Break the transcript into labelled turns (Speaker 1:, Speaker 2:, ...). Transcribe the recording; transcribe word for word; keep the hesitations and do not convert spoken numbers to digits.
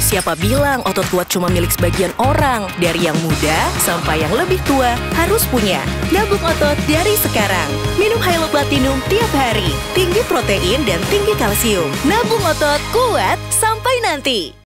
Speaker 1: Siapa bilang otot kuat cuma milik sebagian orang? Dari yang muda sampai yang lebih tua harus punya. Nabung otot dari sekarang. Minum Hylo Platinum tiap hari. Tinggi protein dan tinggi kalsium. Nabung otot kuat sampai nanti.